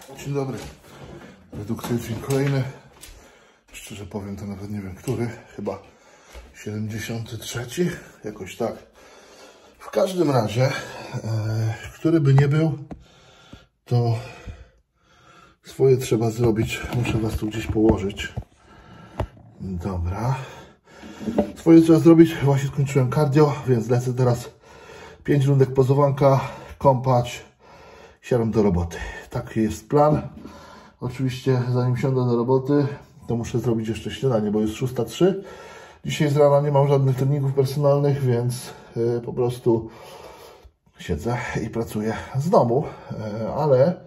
Dzień dobry. Redukcja film kolejny. Szczerze powiem, to nawet nie wiem który. Chyba 73. Jakoś tak. W każdym razie, który by nie był, to swoje trzeba zrobić. Muszę was tu gdzieś położyć. Dobra. Swoje trzeba zrobić. Właśnie skończyłem cardio, więc lecę teraz 5 rundek pozowanka, kąpać, siadam do roboty. Taki jest plan. Oczywiście zanim siądę do roboty, to muszę zrobić jeszcze śniadanie, bo jest 6:03. Dzisiaj z rana nie mam żadnych treningów personalnych, więc po prostu siedzę i pracuję z domu, ale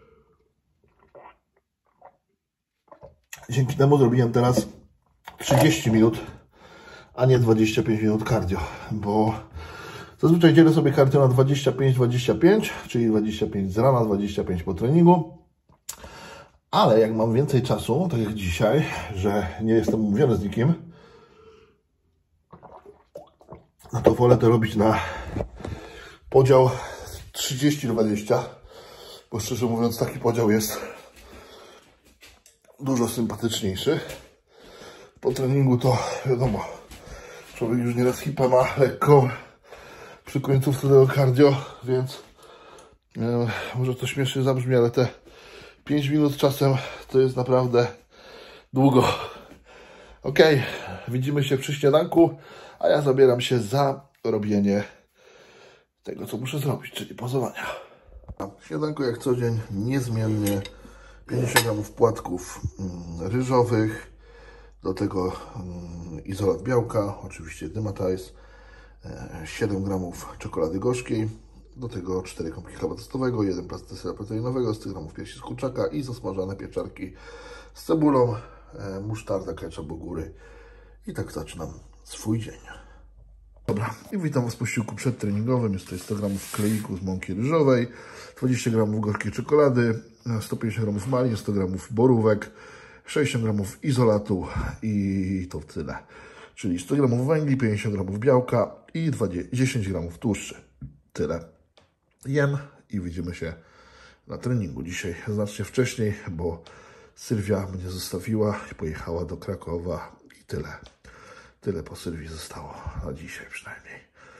dzięki temu zrobiłem teraz 30 minut, a nie 25 minut cardio, bo zazwyczaj dzielę sobie cardio na 25-25, czyli 25 z rana, 25 po treningu. Ale jak mam więcej czasu, tak jak dzisiaj, że nie jestem umówiony z nikim, no to wolę to robić na podział 30-20, bo szczerze mówiąc taki podział jest dużo sympatyczniejszy. Po treningu to wiadomo, człowiek już nieraz hipę ma lekką przy końcówce tego cardio, więc może to śmiesznie zabrzmi, ale te 5 minut czasem to jest naprawdę długo. Ok, widzimy się przy śniadanku, a ja zabieram się za robienie tego, co muszę zrobić, czyli pozowania. Śniadanko jak co dzień, niezmiennie 50 gramów płatków ryżowych, do tego izolat białka, oczywiście Dymatize, 7 gramów czekolady gorzkiej, do tego 4 kromki chleba tostowego, 1 plaster sera proteinowego, 100 gramów piersi z kurczaka i zasmażane pieczarki z cebulą, musztarda, ketchup, ogóry. I tak zaczynam swój dzień. Dobra, i witam was po posiłku przedtreningowym. Jest tutaj 100 gramów kleiku z mąki ryżowej, 20 gramów gorzkiej czekolady, 150 gramów malin, 100 gramów borówek, 60 gramów izolatu i to tyle. Czyli 100 gramów węgli, 50 gramów białka i 10 gramów tłuszczy. Tyle. Jem i widzimy się na treningu. Dzisiaj znacznie wcześniej, bo Sylwia mnie zostawiła i pojechała do Krakowa i tyle. Tyle po Sylwii zostało, na dzisiaj przynajmniej.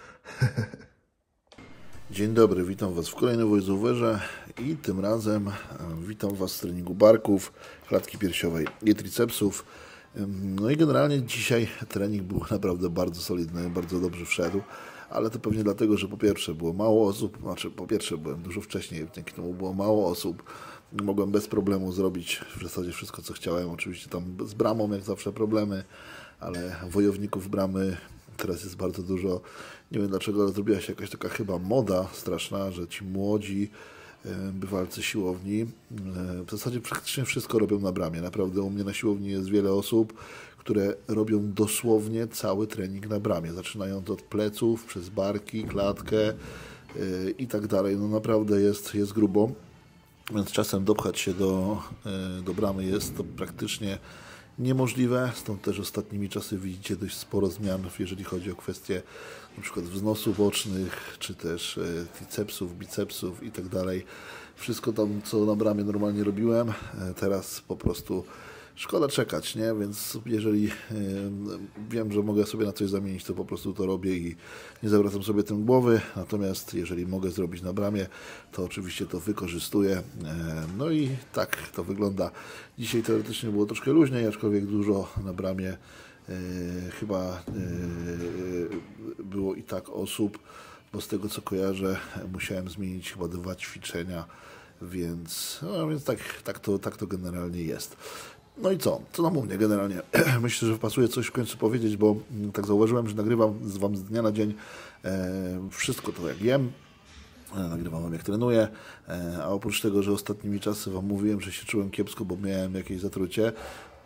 Dzień dobry, witam was w kolejnym voiceoverze i tym razem witam was z treningu barków, klatki piersiowej i tricepsów. No i generalnie dzisiaj trening był naprawdę bardzo solidny, bardzo dobrze wszedł. Ale to pewnie dlatego, że po pierwsze było mało osób, po pierwsze byłem dużo wcześniej, dzięki temu było mało osób. Mogłem bez problemu zrobić w zasadzie wszystko, co chciałem. Oczywiście tam z bramą jak zawsze problemy, ale wojowników bramy teraz jest bardzo dużo. Nie wiem dlaczego, ale zrobiła się jakaś taka chyba moda straszna, że ci młodzi bywalcy siłowni w zasadzie praktycznie wszystko robią na bramie. Naprawdę u mnie na siłowni jest wiele osób, które robią dosłownie cały trening na bramie, zaczynając od pleców, przez barki, klatkę i tak dalej. No naprawdę jest grubo, więc czasem dopchać się do bramy jest to praktycznie niemożliwe. Stąd też ostatnimi czasy widzicie dość sporo zmian, jeżeli chodzi o kwestie na przykład wznosów ocznych, czy też tricepsów, bicepsów i tak dalej. Wszystko tam, co na bramie normalnie robiłem, teraz po prostu szkoda czekać, nie? Więc jeżeli wiem, że mogę sobie na coś zamienić, to po prostu to robię i nie zawracam sobie tym głowy. Natomiast jeżeli mogę zrobić na bramie, to oczywiście to wykorzystuję. No i tak to wygląda. Dzisiaj teoretycznie było troszkę luźniej, aczkolwiek dużo na bramie chyba było i tak osób, bo z tego co kojarzę, musiałem zmienić chyba 2 ćwiczenia, więc tak to generalnie jest. No i co? Co nam u mnie generalnie? Myślę, że pasuje coś w końcu powiedzieć, bo tak zauważyłem, że nagrywam wam z dnia na dzień wszystko to jak jem, nagrywam wam jak trenuję, a oprócz tego, że ostatnimi czasy wam mówiłem, że się czułem kiepsko, bo miałem jakieś zatrucie,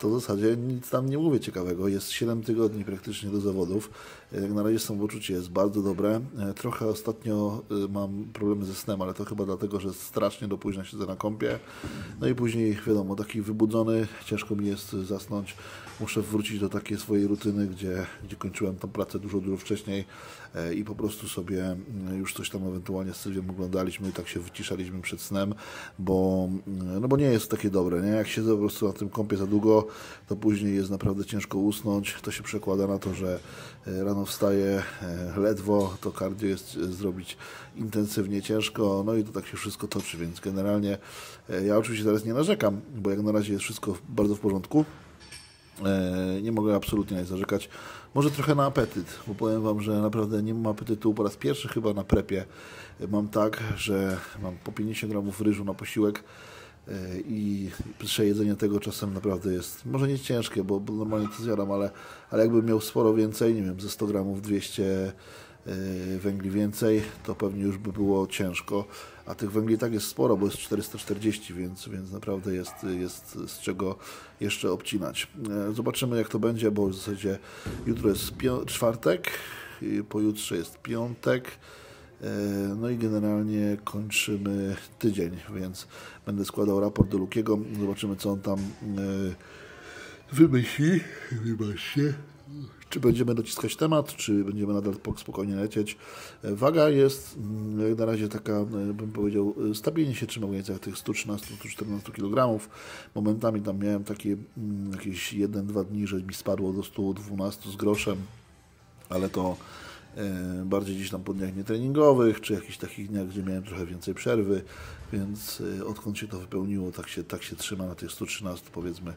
to w zasadzie nic tam nie mówię ciekawego. Jest 7 tygodni praktycznie do zawodów. Jak na razie samopoczucie jest bardzo dobre. Trochę ostatnio mam problemy ze snem, ale to chyba dlatego, że strasznie do późna siedzę na kąpie. No i później, wiadomo, taki wybudzony, ciężko mi jest zasnąć. Muszę wrócić do takiej swojej rutyny, gdzie kończyłem tą pracę dużo wcześniej i po prostu sobie już coś tam ewentualnie z Sylwią oglądaliśmy i tak się wyciszaliśmy przed snem, bo nie jest takie dobre, nie? Jak siedzę po prostu na tym kąpie za długo, to później jest naprawdę ciężko usnąć. To się przekłada na to, że rano wstaję ledwo, to cardio jest zrobić intensywnie ciężko, no i to tak się wszystko toczy, więc generalnie ja oczywiście teraz nie narzekam, bo jak na razie jest wszystko bardzo w porządku. Nie mogę absolutnie nie zarzekać. Może trochę na apetyt, bo powiem Wam, że naprawdę nie mam apetytu po raz pierwszy chyba na prepie. Mam tak, że mam po 50 gramów ryżu na posiłek i przejedzenie tego czasem naprawdę jest, może nie ciężkie, bo normalnie to zjadam, ale jakbym miał sporo więcej, nie wiem, ze 100 gramów 200 węgli więcej, to pewnie już by było ciężko, a tych węgli tak jest sporo, bo jest 440, więc naprawdę jest z czego jeszcze obcinać. Zobaczymy, jak to będzie, bo w zasadzie jutro jest czwartek, pojutrze jest piątek, no i generalnie kończymy tydzień, więc będę składał raport do Lukiego, zobaczymy, co on tam wymyśli. Wybaczcie. Czy będziemy dociskać temat, czy będziemy nadal spokojnie lecieć. Waga jest jak na razie taka, bym powiedział, stabilnie się trzyma w granicach tych 113-114 kg. Momentami tam miałem takie jakieś 1-2 dni, że mi spadło do 112 z groszem, ale to bardziej gdzieś tam po dniach nietreningowych, czy jakichś takich dniach, gdzie miałem trochę więcej przerwy, więc odkąd się to wypełniło, tak się trzyma na tych 113, powiedzmy,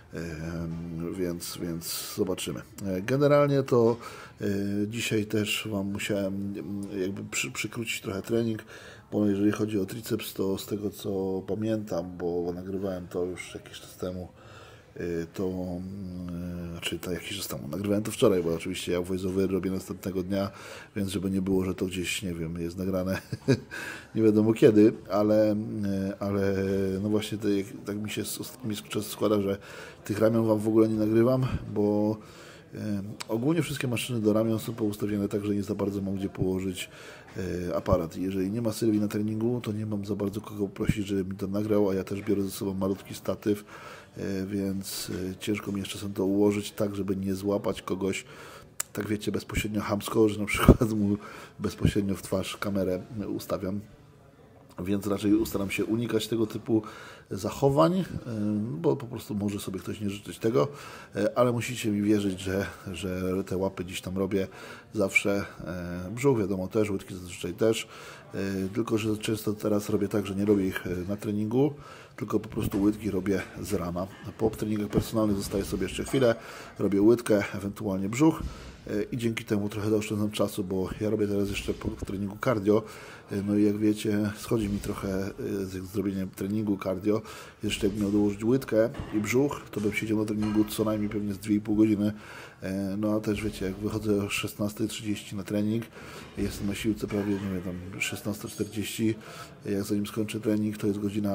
więc zobaczymy. Generalnie to dzisiaj też Wam musiałem jakby przykrócić trochę trening, bo jeżeli chodzi o triceps, to z tego co pamiętam, bo nagrywałem to już jakiś czas temu, jakiś czas temu. Nagrywałem to wczoraj, bo oczywiście ja voice-over robię następnego dnia, więc żeby nie było, że to gdzieś, nie wiem, jest nagrane nie wiadomo kiedy, ale no właśnie tak mi się czas składa, że tych ramion Wam w ogóle nie nagrywam, bo ogólnie wszystkie maszyny do ramion są poustawione tak, że nie za bardzo mam gdzie położyć aparat. Jeżeli nie ma Sylwii na treningu, to nie mam za bardzo kogo prosić, żeby mi to nagrał, a ja też biorę ze sobą malutki statyw, więc ciężko mi jeszcze czasem to ułożyć tak, żeby nie złapać kogoś, tak wiecie, bezpośrednio chamsko, że na przykład mu bezpośrednio w twarz kamerę ustawiam. Więc raczej staram się unikać tego typu zachowań, bo po prostu może sobie ktoś nie życzyć tego, ale musicie mi wierzyć, że te łapy gdzieś tam robię zawsze. Brzuch wiadomo też, łydki zazwyczaj też, tylko że często teraz robię tak, że nie robię ich na treningu, tylko po prostu łydki robię z rana. Po treningach personalnych zostaję sobie jeszcze chwilę, robię łydkę, ewentualnie brzuch. I dzięki temu trochę zaoszczędzam czasu, bo ja robię teraz jeszcze po treningu cardio, no i jak wiecie, schodzi mi trochę z zrobieniem treningu cardio. Jeszcze jak miał dołożyć łydkę i brzuch, to bym siedział na treningu co najmniej pewnie z 2,5 godziny. No a też wiecie, jak wychodzę o 16:30 na trening, jestem na siłce prawie, nie wiem, tam 16:40, jak zanim skończę trening, to jest godzina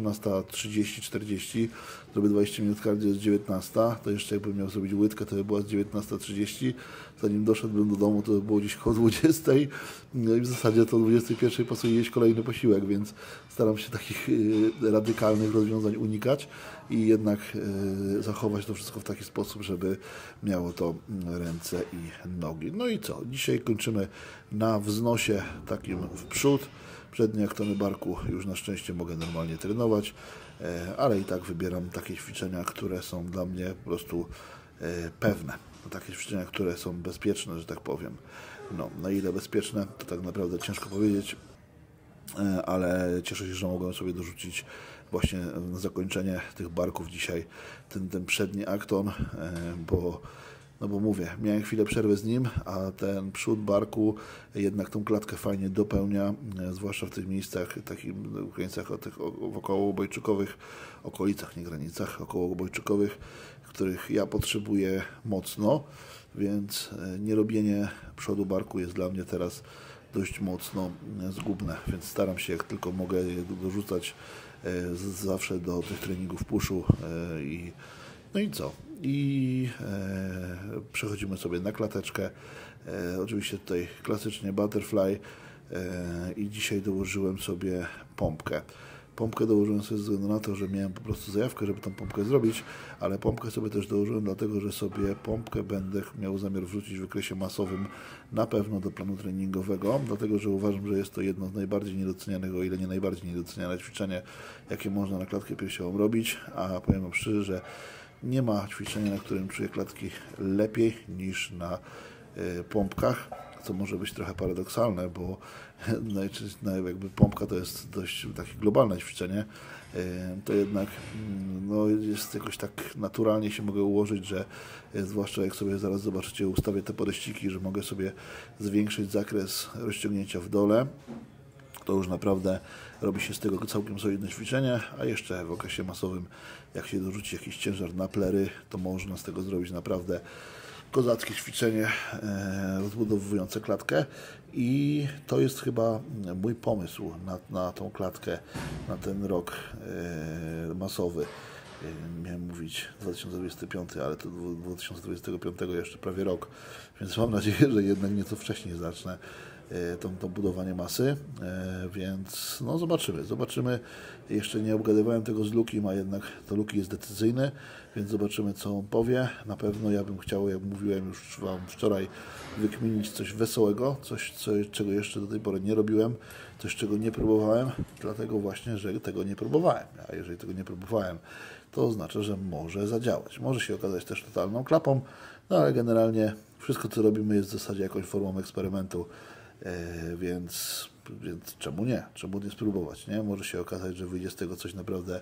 18:30-40, zrobię 20 minut cardio, jest 19, to jeszcze jakbym miał zrobić łydkę, to by była z 19:30, zanim doszedłbym do domu, to by było gdzieś koło 20, no i w zasadzie to o 21 pasuje jeść kolejny posiłek, więc staram się takich radykalnych rozwiązań unikać i jednak zachować to wszystko w taki sposób, żeby miało to ręce i nogi. No i co? Dzisiaj kończymy na wznosie takim w przód. Przednie aktony barku już na szczęście mogę normalnie trenować, ale i tak wybieram takie ćwiczenia, które są dla mnie po prostu pewne. Takie ćwiczenia, które są bezpieczne, że tak powiem. No, na ile bezpieczne, to tak naprawdę ciężko powiedzieć, ale cieszę się, że mogłem sobie dorzucić właśnie na zakończenie tych barków dzisiaj ten przedni akton, bo mówię, miałem chwilę przerwy z nim, a ten przód barku jednak tą klatkę fajnie dopełnia, zwłaszcza w tych miejscach, takich granicach okołoobojczykowych, okolicach, nie granicach, okołoobojczykowych, których ja potrzebuję mocno, więc nierobienie przodu barku jest dla mnie teraz dość mocno zgubne, więc staram się, jak tylko mogę, je dorzucać zawsze do tych treningów puszu No i co? I przechodzimy sobie na klateczkę. Oczywiście tutaj klasycznie butterfly i dzisiaj dołożyłem sobie pompkę. Pompkę dołożyłem sobie ze względu na to, że miałem po prostu zajawkę, żeby tą pompkę zrobić, ale pompkę sobie też dołożyłem dlatego, że sobie pompkę będę miał zamiar wrzucić w wykresie masowym na pewno do planu treningowego, dlatego, że uważam, że jest to jedno z najbardziej niedocenianych, o ile nie najbardziej niedoceniane ćwiczenie, jakie można na klatkę piersiową robić, a powiem wam szczerze, że nie ma ćwiczenia, na którym czuję klatki lepiej niż na pompkach, co może być trochę paradoksalne, bo jakby pompka to jest dość takie globalne ćwiczenie, to jednak no, jest jakoś tak naturalnie się mogę ułożyć, że zwłaszcza jak sobie zaraz zobaczycie, ustawię te podeściki, że mogę sobie zwiększyć zakres rozciągnięcia w dole. To już naprawdę robi się z tego całkiem solidne ćwiczenie, a jeszcze w okresie masowym, jak się dorzuci jakiś ciężar na plery, to można z tego zrobić naprawdę kozackie ćwiczenie rozbudowujące klatkę i to jest chyba mój pomysł na tą klatkę, na ten rok masowy. Miałem mówić 2025, ale to 2025 jeszcze prawie rok, więc mam nadzieję, że jednak nieco wcześniej zacznę to budowanie masy, więc no zobaczymy. Jeszcze nie obgadywałem tego z Lukim, a jednak to Luki jest decyzyjny, więc zobaczymy, co on powie. Na pewno ja bym chciał, jak mówiłem już Wam wczoraj, wykminić coś wesołego, coś czego jeszcze do tej pory nie robiłem, coś czego nie próbowałem, dlatego właśnie, że tego nie próbowałem. A jeżeli tego nie próbowałem, to oznacza, że może zadziałać. Może się okazać też totalną klapą, no ale generalnie wszystko, co robimy, jest w zasadzie jakąś formą eksperymentu. Więc czemu nie? Czemu nie spróbować? Nie? Może się okazać, że wyjdzie z tego coś naprawdę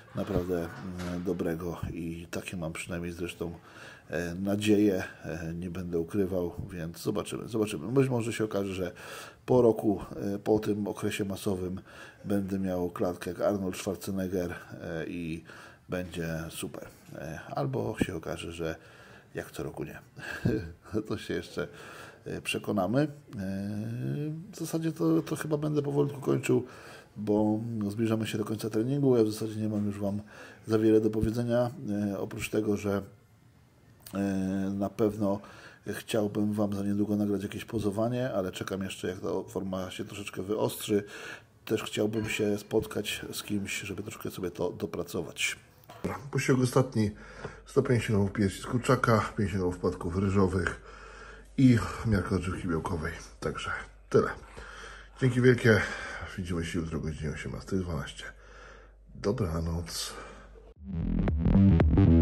dobrego i takie mam przynajmniej zresztą nadzieję, nie będę ukrywał, więc zobaczymy. Być może się okaże, że po roku, po tym okresie masowym będę miał klatkę jak Arnold Schwarzenegger i będzie super. Albo się okaże, że jak co roku nie. To się jeszcze przekonamy. W zasadzie to chyba będę powolutku kończył, bo zbliżamy się do końca treningu. Ja w zasadzie nie mam już Wam za wiele do powiedzenia, oprócz tego, że na pewno chciałbym Wam za niedługo nagrać jakieś pozowanie, ale czekam jeszcze, jak ta forma się troszeczkę wyostrzy. Też chciałbym się spotkać z kimś, żeby troszkę sobie to dopracować. Posiłek ostatni, 150 gramów piersi z kurczaka, 50 gramów płatków ryżowych i miarka odżywki białkowej. Także tyle. Dzięki wielkie. Widzimy się jutro o godzinie 18:12. Dobranoc.